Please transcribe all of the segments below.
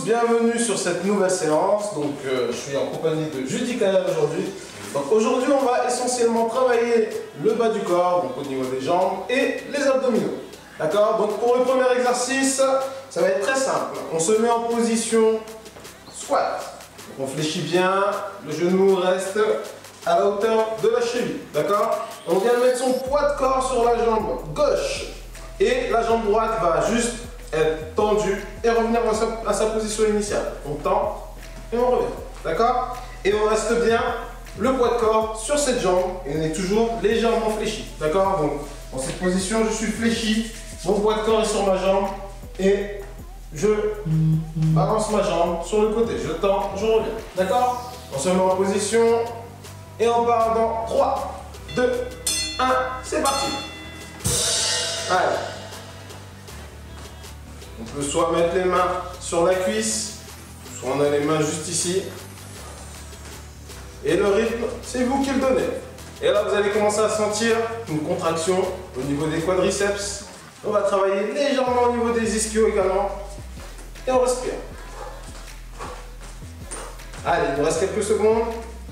bienvenue sur cette nouvelle séance. Donc je suis en compagnie de Judika aujourd'hui. Donc aujourd'hui on va essentiellement travailler le bas du corps, donc au niveau des jambes et les abdominaux. D'accord? Donc pour le premier exercice, ça va être très simple. On se met en position squat. Donc on fléchit bien, le genou reste à la hauteur de la cheville. D'accord? On vient mettre son poids de corps sur la jambe gauche. Et la jambe droite va juste être tendue et revenir à sa position initiale. On tend et on revient. D'accord? Et on reste bien le poids de corps sur cette jambe et on est toujours légèrement fléchi. D'accord? Donc dans cette position, je suis fléchi, mon poids de corps est sur ma jambe et je avance ma jambe sur le côté. Je tends, je reviens. D'accord? On se met en position et on part dans 3, 2, 1, c'est parti. Allez. On peut soit mettre les mains sur la cuisse, soit on a les mains juste ici. Et le rythme, c'est vous qui le donnez. Et là, vous allez commencer à sentir une contraction au niveau des quadriceps. On va travailler légèrement au niveau des ischios également. Et on respire. Allez, il nous reste quelques secondes.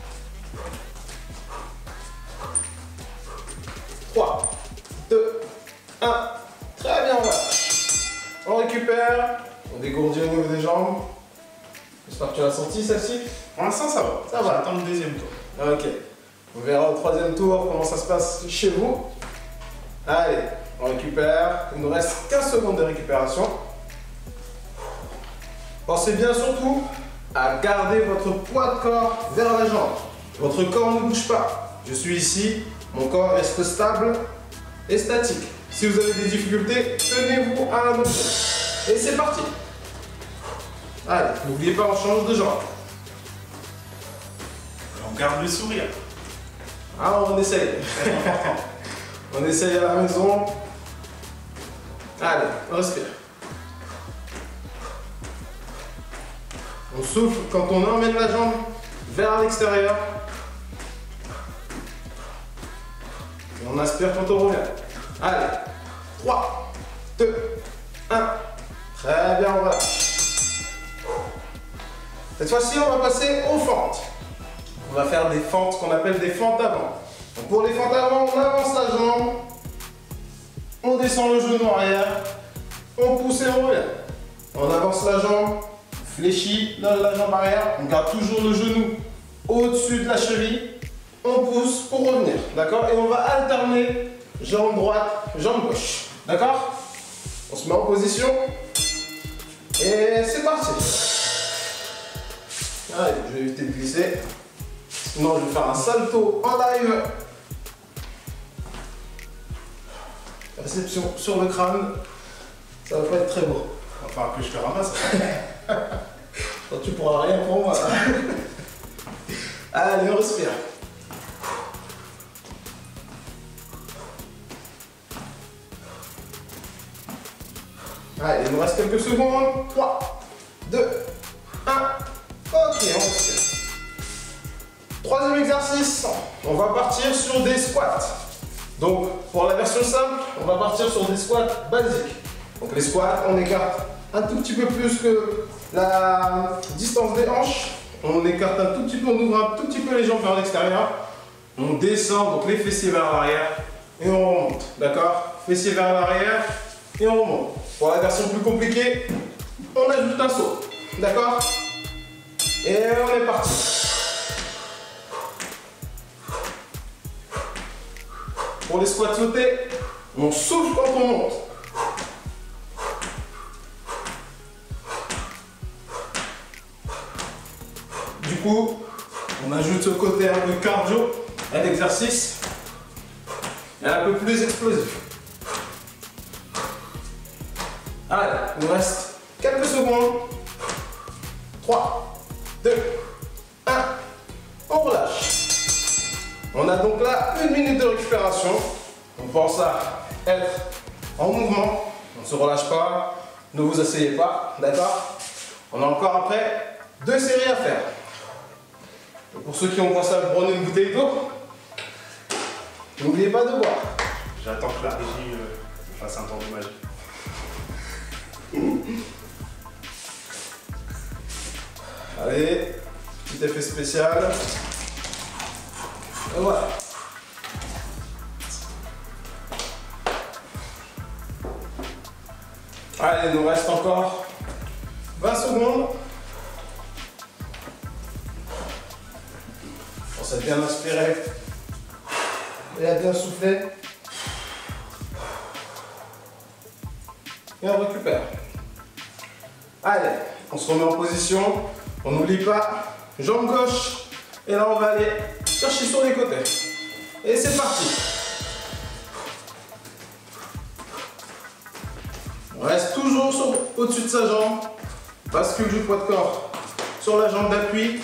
3, 2, 1. Très bien, on relâche. On récupère. On dégourdit au niveau des jambes. J'espère que tu l'as senti celle-ci. Pour l'instant, ça va. Ça va. J'attends le deuxième tour. Ok. On verra au troisième tour comment ça se passe chez vous. Allez, on récupère. Il nous reste 15 secondes de récupération. Pensez bien surtout à garder votre poids de corps vers la jambe. Votre corps ne bouge pas. Je suis ici, mon corps reste stable et statique. Si vous avez des difficultés, tenez-vous à un objet. Et c'est parti. Allez, n'oubliez pas, on change de jambe. On garde le sourire. Ah, on essaye. On essaye à la maison. Allez, on respire. On souffle quand on emmène la jambe vers l'extérieur. Et on aspire quand on revient. Allez, 3, 2, 1. Très bien, on relâche. Cette fois-ci, on va passer aux fentes. On va faire des fentes qu'on appelle des fentes avant. Donc pour les fentes avant, on avance la jambe, on descend le genou arrière, on pousse et on revient. On avance la jambe, on fléchit la jambe arrière, on garde toujours le genou au-dessus de la cheville, on pousse pour revenir. D'accord? Et on va alterner jambe droite, jambe gauche. D'accord? On se met en position et c'est parti. Allez, je vais éviter de glisser. Sinon, je vais faire un salto en live. Réception sur le crâne. Ça va pas être très beau. Il va falloir que je te ramasse. Tu pourras rien pour moi. Allez, on respire. Allez, il nous reste quelques secondes. 3, 2, 1. Ok, on respire. Troisième exercice, on va partir sur des squats. Donc, pour la version simple, on va partir sur des squats basiques. Donc, les squats, on écarte un tout petit peu plus que la distance des hanches. On écarte un tout petit peu, on ouvre un tout petit peu les jambes vers l'extérieur. On descend, donc les fessiers vers l'arrière et on remonte. D'accord? Fessiers vers l'arrière et on remonte. Pour la version plus compliquée, on ajoute un saut. D'accord? Et on est parti. Pour les squats sautés, on souffle quand on monte. Du coup, on ajoute ce côté un peu cardio à l'exercice et un peu plus explosif. Allez, il nous reste quelques secondes. 3, 2, 1. On relâche. On a donc là 1 minute de récupération. On pense à être en mouvement. On ne se relâche pas. Ne vous asseyez pas. D'accord? On a encore après 2 séries à faire. Et pour ceux qui ont pensé à prendre une bouteille d'eau, n'oubliez pas de boire. J'attends que la régie me fasse un tour de magie. Allez, petit effet spécial. Et voilà. Allez, il nous reste encore 20 secondes. On s'est bien inspiré et à bien souffler. Et on récupère. Allez, on se remet en position. On n'oublie pas, jambe gauche. Et là, on va aller chercher sur les côtés. Et c'est parti. On reste toujours au-dessus de sa jambe. Bascule du poids de corps sur la jambe d'appui.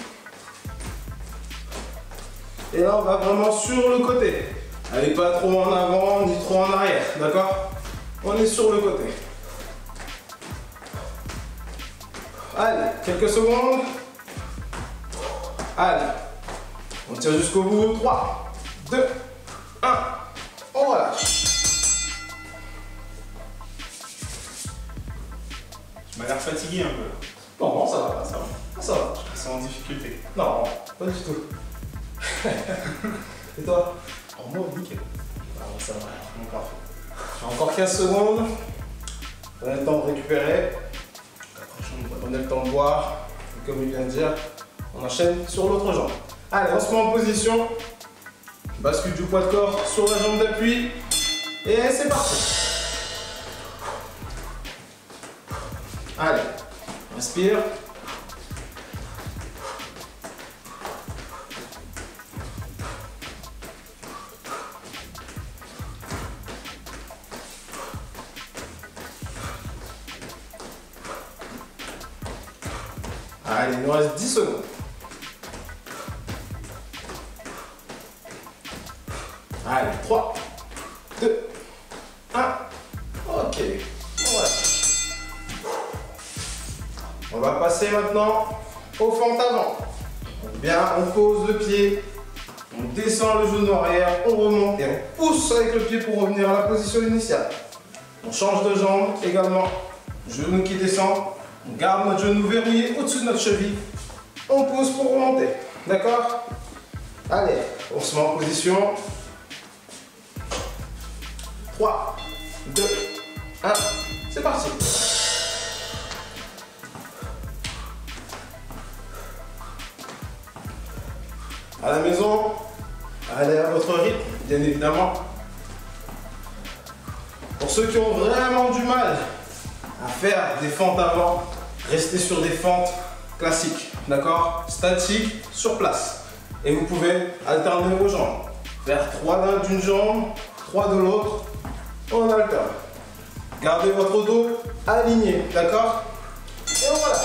Et là, on va vraiment sur le côté. Allez, pas trop en avant ni trop en arrière, d'accord? On est sur le côté. Allez, quelques secondes. Allez, on tire jusqu'au bout. 3, 2, 1. On relâche. Tu m'as l'air fatigué un peu. Non, non, ça va, Ça va. ça va. Je te sens en difficulté. Non, pas du tout. Et toi? En moi, nickel. Ah, ça va. Bon, parfait. J'ai encore 15 secondes. On a le temps de récupérer. On a le temps de boire. Et comme il vient de dire, on enchaîne sur l'autre jambe. Allez, on se met en position. Bascule du poids de corps sur la jambe d'appui. Et c'est parti. Allez, respire. Allez, il nous reste 10 secondes. Allez, 3, 2, 1. Ok, voilà. On va passer maintenant aux fentes avant. Bien, on pose le pied, on descend le genou arrière, on remonte et on pousse avec le pied pour revenir à la position initiale. On change de jambe également, genou qui descend, on garde notre genou verrouillé au-dessus de notre cheville, on pousse pour remonter, d'accord? Allez, on se met en position. 3, 2, 1, c'est parti. À la maison, allez à votre rythme, bien évidemment. Pour ceux qui ont vraiment du mal à faire des fentes avant, restez sur des fentes classiques, d'accord? Statiques, sur place. Et vous pouvez alterner vos jambes. Faire 3 d'une jambe, 3 de l'autre, on alterne. Gardez votre dos aligné, d'accord? Et voilà.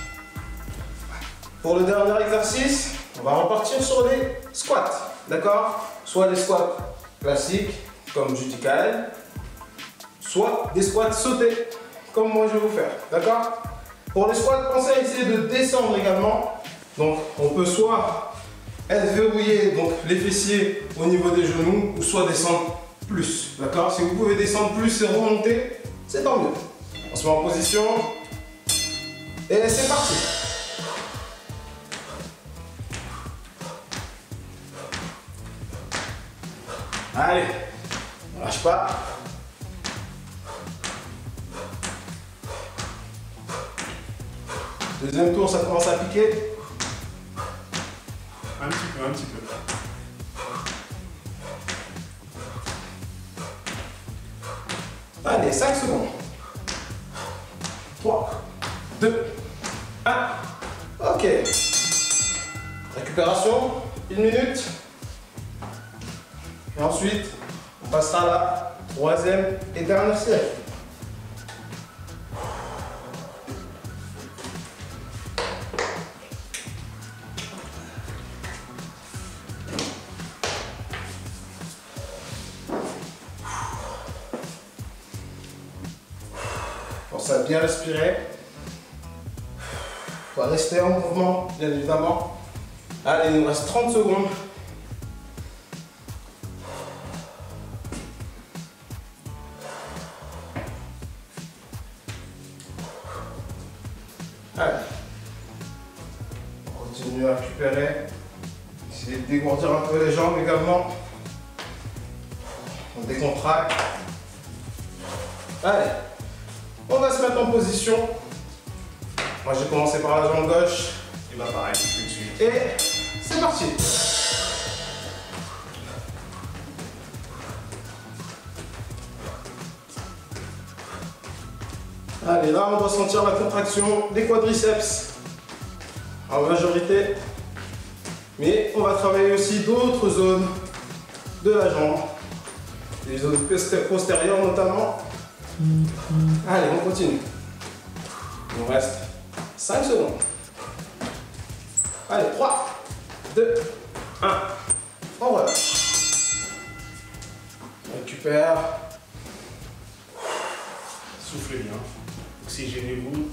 Pour le dernier exercice, on va repartir sur les squats, d'accord? Soit les squats classiques, comme du DKL, soit des squats sautés, comme moi je vais vous faire, d'accord? Pour les squats, pensez à essayer de descendre également. Donc, on peut soit être verrouillé, donc les fessiers au niveau des genoux, ou soit descendre plus, d'accord? Si vous pouvez descendre plus et remonter, c'est tant mieux. On se met en position, et c'est parti. Allez, on lâche pas. Deuxième tour, ça commence à piquer. Un petit peu, un petit peu. Allez, 5 secondes. 3, 2, 1. Ok. Récupération, 1 minute. Et ensuite, on passera à la troisième et dernière série. Pensez à bien respirer. On va rester en mouvement, bien évidemment. Allez, il nous reste 30 secondes. Allez. continue à récupérer. Essayez de dégourdir un peu les jambes également. On décontracte. Allez, on va se mettre en position. Moi j'ai commencé par la jambe gauche. Et bah pareil, dessus. Et c'est parti. Allez, là on doit sentir la contraction des quadriceps en majorité. Mais on va travailler aussi d'autres zones de la jambe. Les zones postérieures notamment. Allez, on continue. Il nous reste 5 secondes. Allez, 3, 2, 1. On relâche. On récupère. Soufflez bien. Oxygénez-vous.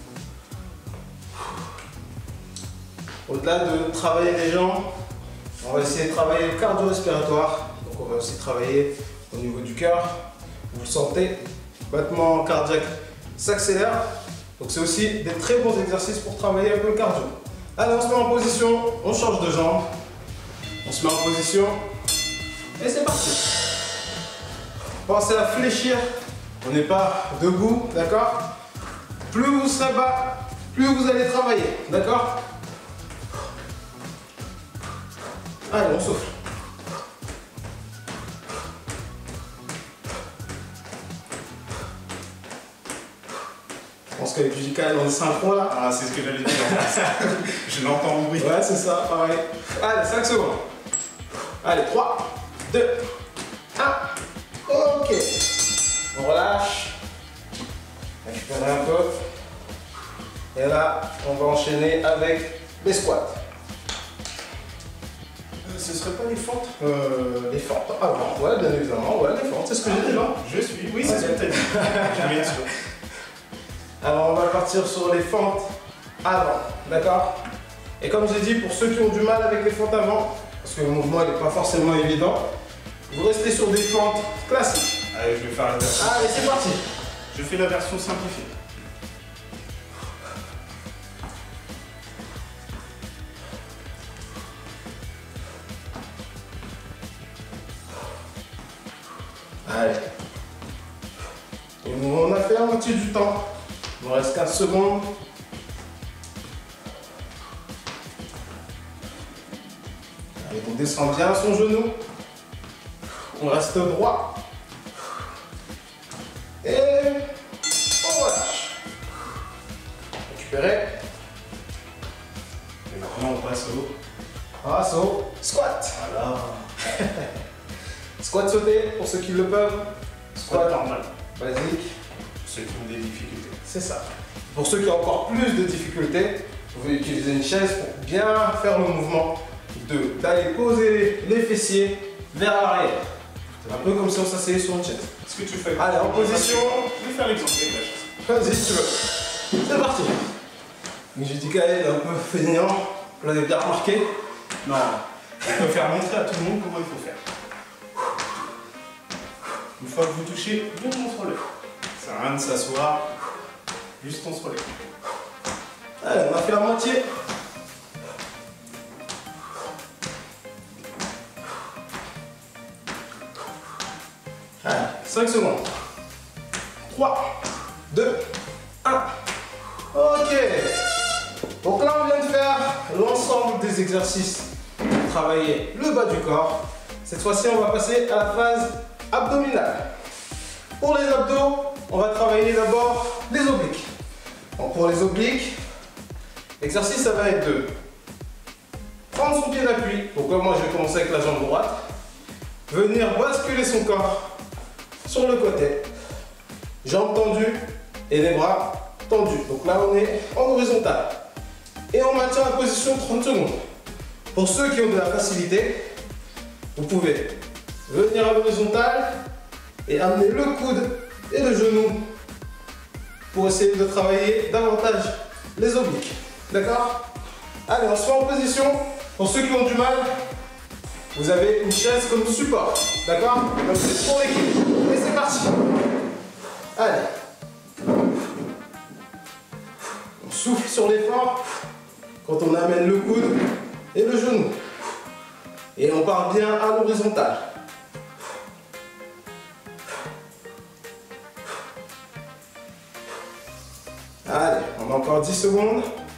Au-delà de travailler les jambes, on va essayer de travailler le cardio-respiratoire. Donc on va aussi travailler au niveau du cœur. Vous le sentez, battement cardiaque s'accélère. Donc c'est aussi des très bons exercices pour travailler un peu le cardio. Allez, on se met en position, on change de jambe. On se met en position et c'est parti. Pensez à fléchir, on n'est pas debout, d'accord? Plus vous serez bas, plus vous allez travailler, d'accord? Allez, on souffle. Je pense qu'avec Judica, on est synchro là. Ah, c'est ce que j'allais dire. Je l'entends en bruit. Ouais, c'est ça, pareil. Allez, 5 secondes. Allez, 3, 2, 1. Ok. On relâche. Récupérer un peu. Et là, on va enchaîner avec les squats. Ce serait pas les fentes Les fentes avant, ouais, bien évidemment, ouais, les fentes, c'est ce que j'ai dit, non? Je suis, oui, c'est ce que tu as dit. Je bien sûr. Alors, on va partir sur les fentes avant, d'accord? Et comme j'ai dit, pour ceux qui ont du mal avec les fentes avant, parce que le mouvement n'est pas forcément évident, vous restez sur des fentes classiques. Allez, je vais faire la version. Allez, c'est parti. Je fais la version simplifiée. Allez. Et on a fait la moitié du temps. Il nous reste 15 secondes. Allez, on descend bien son genou. On reste droit. Et on relâche. Récupérer. Et maintenant, on passe au. Passe au squat. Voilà. Squat sauté pour ceux qui le peuvent. Squat normal. Basique. Pour ceux qui ont des difficultés. C'est ça. Pour ceux qui ont encore plus de difficultés, vous pouvez utiliser une chaise pour bien faire le mouvement d'aller poser les fessiers vers l'arrière. Un peu comme si on s'asseyait sur une chaise. Est-ce que tu fais? Allez, en position. Je vais faire l'exemple avec la chaise. Vas-y si tu veux. C'est parti. Mais j'ai dit qu'elle est un peu feignant. Vous l'avez bien remarqué. Non. On peut faire montrer à tout le monde comment il faut faire. Une fois que vous touchez, on se relève. Ça sert à rien de s'asseoir. Juste on se relève. Allez, on a fait la moitié. Allez, 5 secondes. 3, 2, 1. Ok. Donc là, on vient de faire l'ensemble des exercices pour travailler le bas du corps. Cette fois-ci, on va passer à la phase abdominale. Pour les abdos, on va travailler d'abord les obliques. Donc pour les obliques, l'exercice, ça va être de prendre son pied d'appui. Donc là, moi, je vais commencer avec la jambe droite. Venir basculer son corps sur le côté. Jambes tendues et les bras tendus. Donc là, on est en horizontal. Et on maintient la position 30 secondes. Pour ceux qui ont de la facilité, vous pouvez venir à l'horizontale et amener le coude et le genou pour essayer de travailler davantage les obliques. D'accord? Allez, on se met en position. Pour ceux qui ont du mal, vous avez une chaise comme support. D'accord? Donc c'est pour l'équilibre. Et c'est parti. Allez. On souffle sur l'effort. Quand on amène le coude et le genou. Et on part bien à l'horizontale. Allez, on a encore 10 secondes.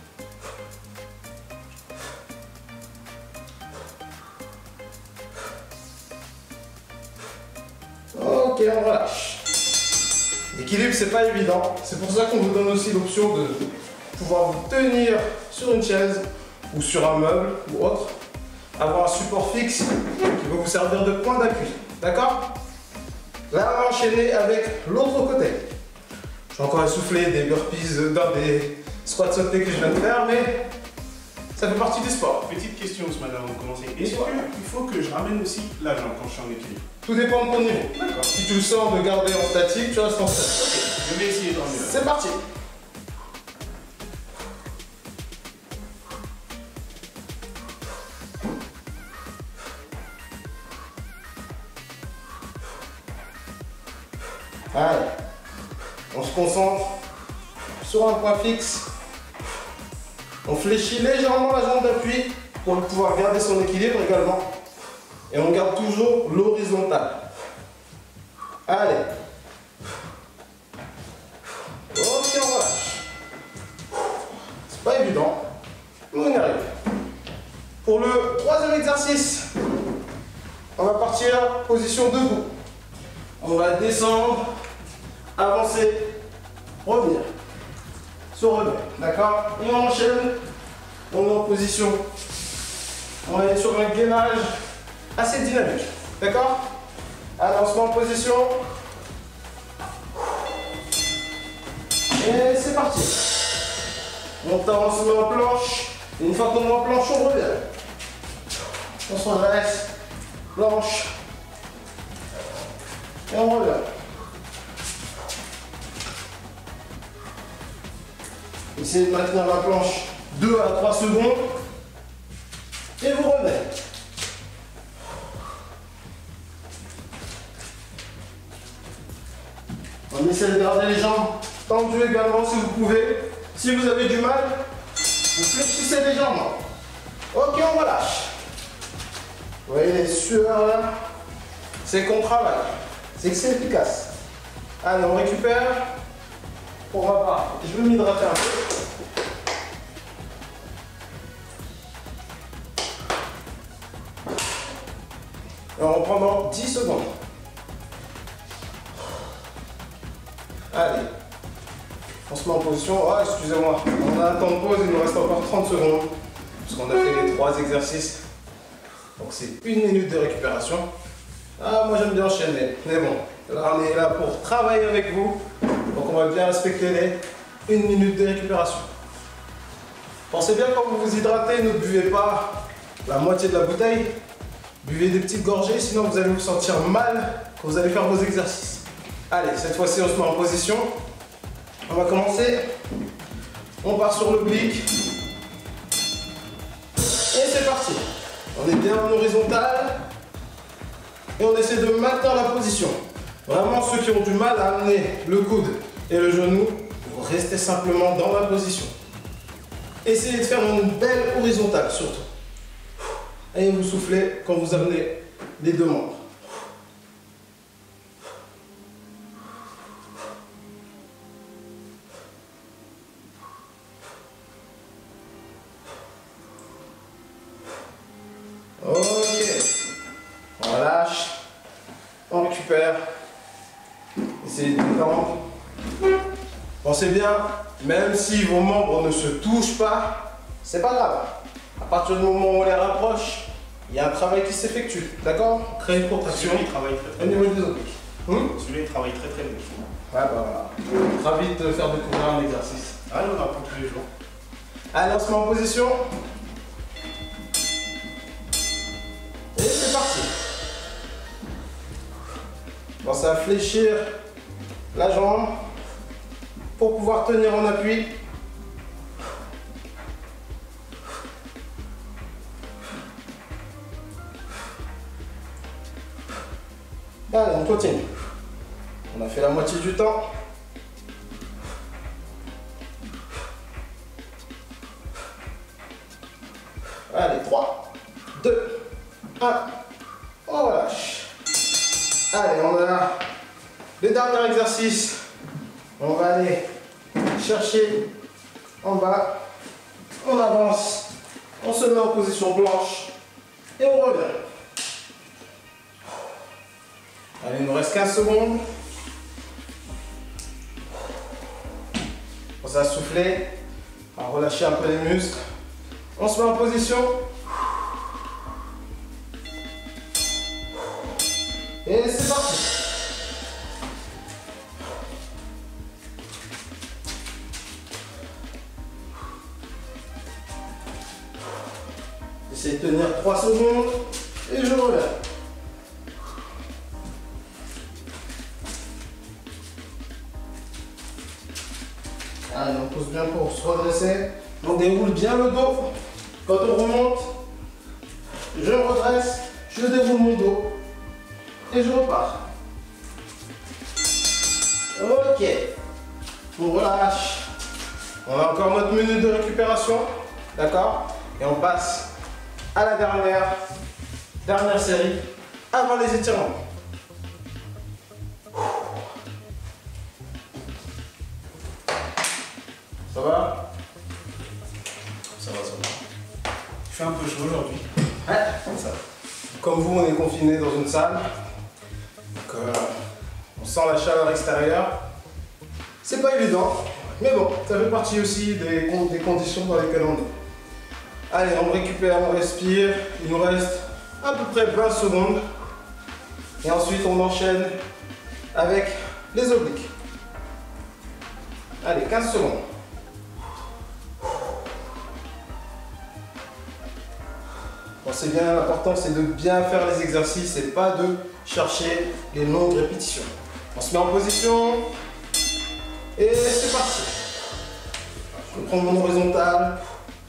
Ok, on relâche. L'équilibre, c'est pas évident. C'est pour ça qu'on vous donne aussi l'option de pouvoir vous tenir sur une chaise ou sur un meuble ou autre. Avoir un support fixe qui va vous servir de point d'appui. D'accord? Là, on va enchaîner avec l'autre côté. Je suis encore essoufflé des burpees dans des squats sautés que je viens de faire, mais ça fait partie du sport. Petite question ce matin avant de commencer. Est-ce qu'il faut que je ramène aussi la jambe quand je suis en équilibre? Tout dépend de ton niveau. D'accord. Si tu le sens de garder en statique, tu restes en statique. Ok, je vais essayer de ramener là. C'est parti. Allez, on se concentre sur un point fixe. On fléchit légèrement la jambe d'appui pour pouvoir garder son équilibre également. Et on garde toujours l'horizontale. Allez. Ok, on relâche. C'est pas évident, mais on y arrive. Pour le troisième exercice, on va partir position debout. On va descendre, avancer, revenir. Se relever, d'accord? Et on enchaîne. On est en position. On est sur un gainage assez dynamique, d'accord? Alors on se met en position. Et c'est parti. On se met en planche. Et une fois qu'on est en planche, on revient. On se redresse. Planche. Et on revient. Essayez de maintenir la planche 2 à 3 secondes. Et vous revenez. On essaie de garder les jambes tendues également si vous pouvez. Si vous avez du mal, vous fléchissez les jambes. Ok, on relâche. Vous voyez les sueurs là? C'est qu'on travaille. C'est que c'est efficace. Allez, on récupère. Pour ma part, je vais m'hydrater un peu. Et on reprend dans 10 secondes. Allez. On se met en position. Ah, excusez-moi. On a un temps de pause, il nous reste encore 30 secondes. Parce qu'on a fait les 3 exercices. Donc c'est 1 minute de récupération. Ah, moi j'aime bien enchaîner. Mais bon, là on est là pour travailler avec vous. Donc on va bien respecter les 1 minute de récupération. Pensez bien quand vous vous hydratez, ne buvez pas la moitié de la bouteille. Buvez des petites gorgées, sinon vous allez vous sentir mal quand vous allez faire vos exercices. Allez, cette fois-ci on se met en position. On va commencer. On part sur l'oblique. Et c'est parti. On est bien en horizontale. Et on essaie de maintenir la position. Vraiment, ceux qui ont du mal à amener le coude et le genou, vous restez simplement dans la position. Essayez de faire une belle horizontale surtout. Et vous soufflez quand vous amenez les 2 membres. Ok. On relâche. On récupère. Essayez de détendre. Pensez bien, même si vos membres ne se touchent pas, c'est pas grave. À partir du moment où on les rapproche, il y a un travail qui s'effectue. D'accord? Créer une contraction Celui-là, il travaille très au bien. niveau des obliques. Celui-là, il travaille très bien. Ouais, bah voilà. Ravi de te faire découvrir un exercice. Ah, on apprend tous les jours. Allez, on se met en position. Et c'est parti. Pensez à fléchir la jambe pour pouvoir tenir en appui. Allez, on continue. On a fait la moitié du temps. Allez, 3, 2, 1. On relâche. Allez, on a le dernier exercice. On va aller chercher en bas. On avance. On se met en position planche. Et on revient. Allez, il nous reste 15 secondes. On va souffler. On va relâcher un peu les muscles. On se met en position. Et c'est parti. J'essaie de tenir 3 secondes et je reviens. Allez, on pousse bien pour se redresser. On déroule bien le dos. Quand on remonte, je me redresse, je déroule mon dos et je repars. Ok. On relâche. On a encore notre minute de récupération. D'accord? Et on passe à la dernière série avant les étirements. Ça va? Ça va, ça va. Il fait un peu chaud aujourd'hui. Ouais, ça. Comme vous, on est confiné dans une salle. Donc, on sent la chaleur extérieure. C'est pas évident, mais bon, ça fait partie aussi des conditions dans lesquelles on est. Allez, on récupère, on respire. Il nous reste à peu près 20 secondes. Et ensuite, on enchaîne avec les obliques. Allez, 15 secondes. Pensez bien, l'important c'est de bien faire les exercices et pas de chercher les longues répétitions. On se met en position et c'est parti. Je prends mon horizontal.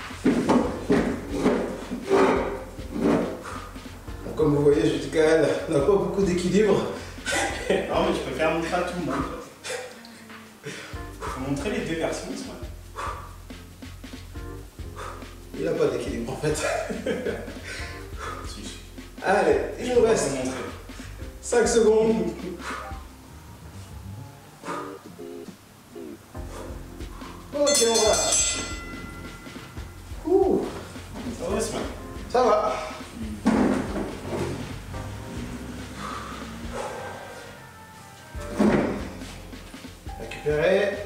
Donc, comme vous voyez, Judicaël n'a pas beaucoup d'équilibre. Non, mais je préfère montrer à tout le monde. Il faut montrer les deux versions, c'est vrai. Il n'a pas d'équilibre en fait. Si. Allez, il nous reste 5 secondes. Ok, on relâche. Ouh, Ça va, c'est bien. ça va. Récupérer.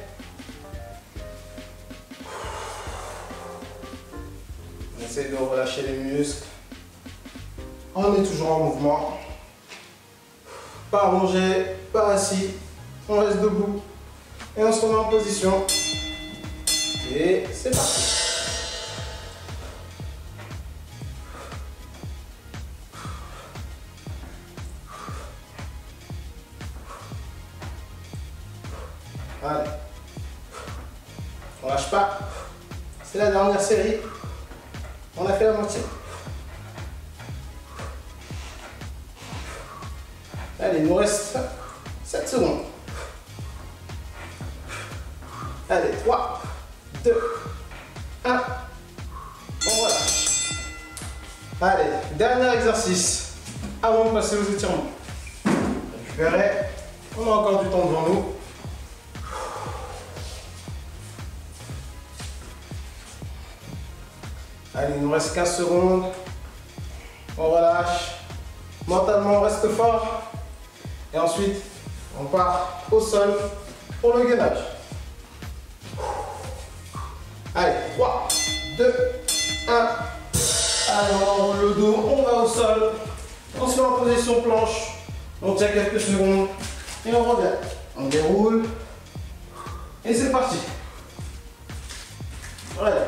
On essaie de relâcher les muscles. On est toujours en mouvement. Pas allongé, pas assis. On reste debout. Et on se remet en position. Et c'est parti. Allez. On lâche pas. C'est la dernière série. On a fait la moitié. Allez, il nous reste 7 secondes. Allez, 3, 2, 1. On relâche. Allez, dernier exercice avant de passer aux étirements. Récupérer. On a encore du temps devant nous. Allez, il nous reste 15 secondes. On relâche. Mentalement, on reste fort. Et ensuite, on part au sol pour le gainage. Allez, 3, 2, 1. Allez, on enroule le dos, on va au sol. On se met en position planche. On tient quelques secondes. Et on revient. On déroule. Et c'est parti. Voilà.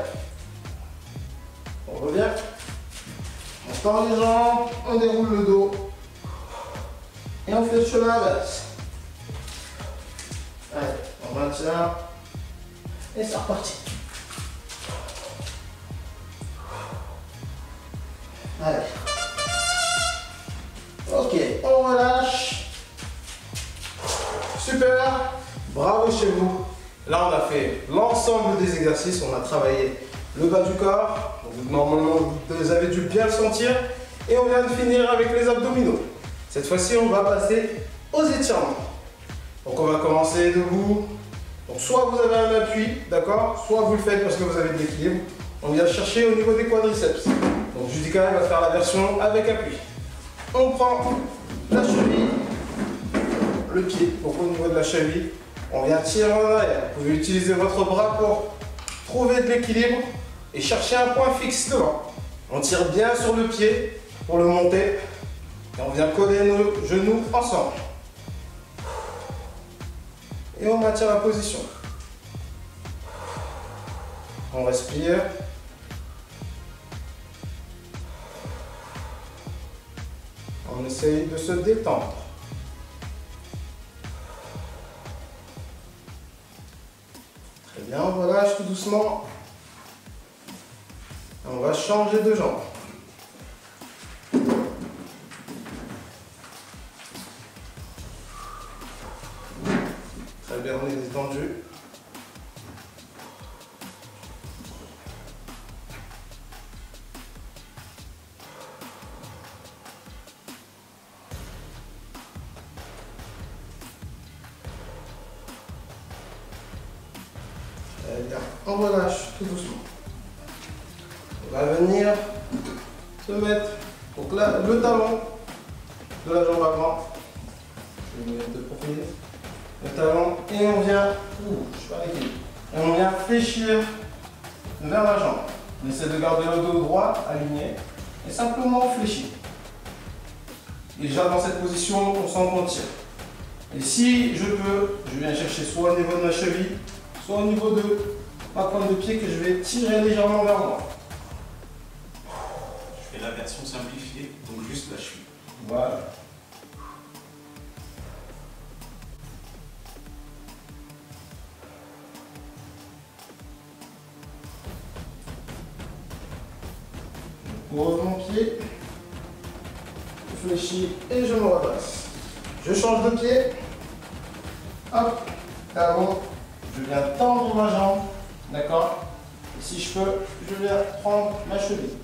On revient. On tend les jambes, on déroule le dos. Et on fait le chemin inverse. Allez, on maintient. Et c'est reparti. Allez. Ok, on relâche. Super. Bravo chez vous. Là, on a fait l'ensemble des exercices. On a travaillé le bas du corps. Donc, normalement, vous avez dû bien le sentir. Et on vient de finir avec les abdominaux. Cette fois-ci, on va passer aux étirements. Donc on va commencer debout. Donc soit vous avez un appui, d'accord, soit vous le faites parce que vous avez de l'équilibre. On vient chercher au niveau des quadriceps. Donc Judica va faire la version avec appui. On prend la cheville, le pied, donc au niveau de la cheville, on vient tirer en arrière. Vous pouvez utiliser votre bras pour trouver de l'équilibre et chercher un point fixe devant. On tire bien sur le pied pour le monter et on vient coller nos genoux ensemble. Et on maintient la position. On respire. On essaye de se détendre. Très bien, on relâche tout doucement. On va changer de jambe. Très bien, on est détendu. Très bien, on relâche tout doucement. On va venir se mettre donc là, le talon de la jambe avant. Je vais mettre de profil. Le talon et on vient, je suis pas l'équilibre. Et on vient fléchir vers la jambe. On essaie de garder le dos droit, aligné, et simplement fléchir. Et déjà dans cette position, on sent qu'on tire. Et si je peux, je viens chercher soit au niveau de ma cheville, soit au niveau de ma pointe de pied que je vais tirer légèrement vers moi. Je fais la version simplifiée, donc juste la cheville. Voilà. Je pose mon pied, je fléchis et je me redresse. Je change de pied. Hop, talon. Je viens tendre ma jambe. D'accord? Et si je peux, je viens prendre ma cheville.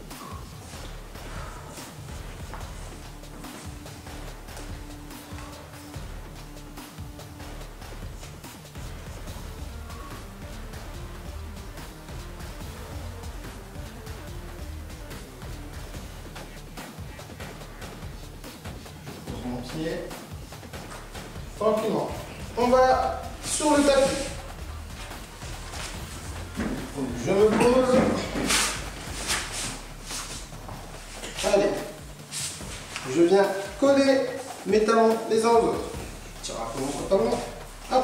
Je pose mon pied. Tranquillement. On va sur le tapis. Donc, je me pose. Allez. Je viens coller mes talons les uns aux autres. Je tire un peu mon talon. Hop.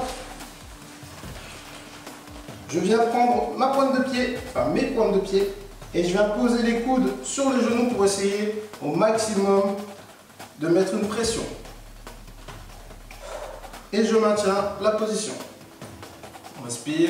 Je viens prendre ma pointe de pied, enfin mes pointes de pied, et je viens poser les coudes sur les genoux pour essayer au maximum de mettre une pression. Et je maintiens la position. On respire.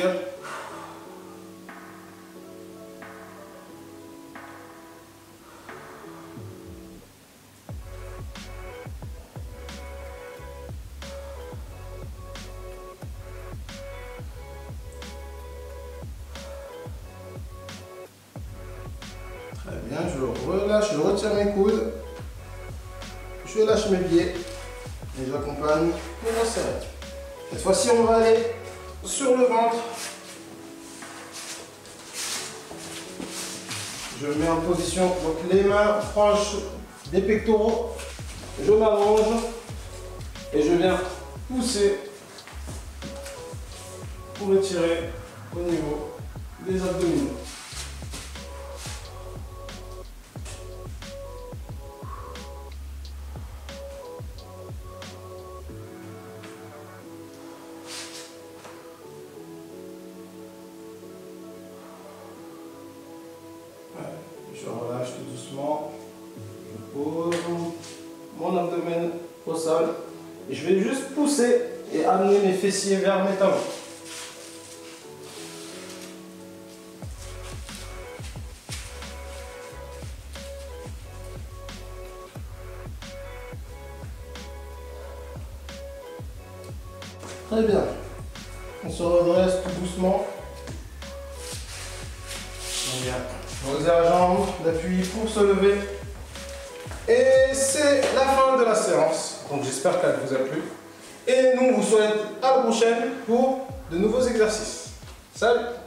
Très bien, je relâche, je retire mes coudes. Je lâche mes pieds. Et j'accompagne pour resserrer. Cette fois-ci, on va aller sur le ventre. Je me mets en position, donc les mains proches des pectoraux. Je m'allonge et je viens pousser pour étirer au niveau des abdominaux. Je relâche tout doucement, je pose mon abdomen au sol et je vais juste pousser et amener mes fessiers vers mes talons. Très bien, on se redresse tout doucement. On vient poser la jambe d'appui pour se lever. Et c'est la fin de la séance. Donc j'espère qu'elle vous a plu. Et nous, on vous souhaite à la prochaine pour de nouveaux exercices. Salut!